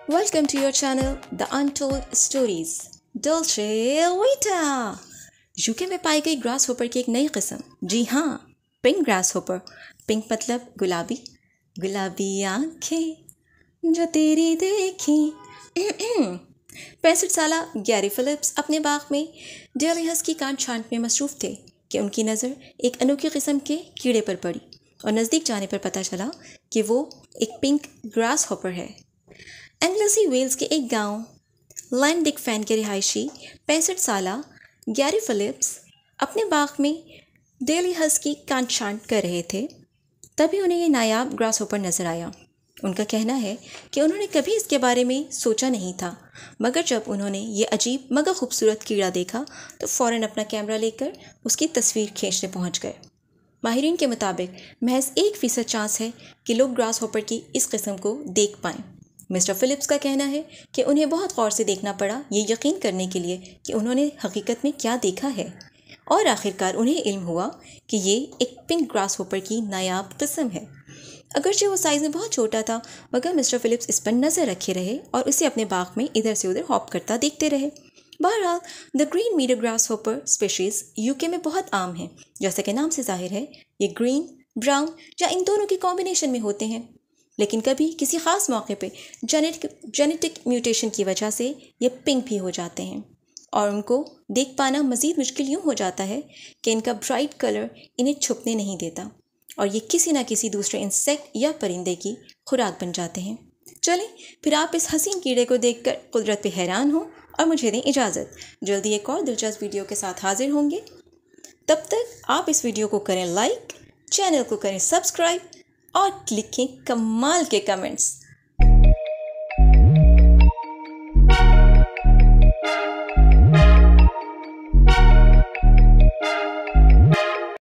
Welcome to your channel, The Untold Stories. Dolce Vita. UK में पाई गई grass hopper की एक नई किस्म, जी हाँ, पिंक ग्रास होपर। पिंक मतलब गुलाबी, गुलाबी आंखें जो तेरी देखी। 65 साला गैरी फिलिप्स अपने बाग में डेली हंस की कान छांटने में मसरूफ़ थे कि उनकी नज़र एक अनोखी किस्म के कीड़े पर पड़ी और नज़दीक जाने पर पता चला कि वो एक पिंक ग्रास होपर है। एंग्लसी वेल्स के एक गांव लैंडिक फैन के रिहायशी 65 साला गैरी फिलिप्स अपने बाग में डेली हंस की कान छांट कर रहे थे। तभी उन्हें ये नायाब ग्रास होपर नज़र आया। उनका कहना है कि उन्होंने कभी इसके बारे में सोचा नहीं था, मगर जब उन्होंने ये अजीब मगर खूबसूरत कीड़ा देखा तो फ़ौरन अपना कैमरा लेकर उसकी तस्वीर खींचने पहुंच गए। माहिरीन के मुताबिक महज 1% चांस है कि लोग ग्रास होपर की इस किस्म को देख पाएँ। मिस्टर फिलिप्स का कहना है कि उन्हें बहुत गौर से देखना पड़ा ये यकीन करने के लिए कि उन्होंने हकीकत में क्या देखा है, और आखिरकार उन्हें इल्म हुआ कि ये एक पिंक ग्रास होपर की नायाब किस्म है। अगरचे वो साइज़ में बहुत छोटा था, मगर मिस्टर फिलिप्स इस पर नज़र रखे रहे और उसे अपने बाग में इधर से उधर हॉप करता देखते रहे। बहरहाल the green meadow grasshopper species UK में बहुत आम है। जैसा कि नाम से जाहिर है, ये ग्रीन, ब्राउन या इन दोनों की कॉम्बिनेशन में होते हैं, लेकिन कभी किसी ख़ास मौके पे जेनेटिक म्यूटेशन की वजह से ये पिंक भी हो जाते हैं और उनको देख पाना मज़ीद मुश्किल यूँ हो जाता है कि इनका ब्राइट कलर इन्हें छुपने नहीं देता और ये किसी न किसी दूसरे इंसेक्ट या परिंदे की खुराक बन जाते हैं। चलें फिर आप इस हसीन कीड़े को देखकर कुदरत पे हैरान हो और मुझे दें इजाज़त। जल्दी एक और दिलचस्प वीडियो के साथ हाजिर होंगे। तब तक आप इस वीडियो को करें लाइक, चैनल को करें सब्सक्राइब और लिखें कमाल के कमेंट्स।